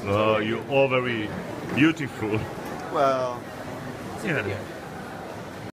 You're all very beautiful. Well, it's a Yeah. video.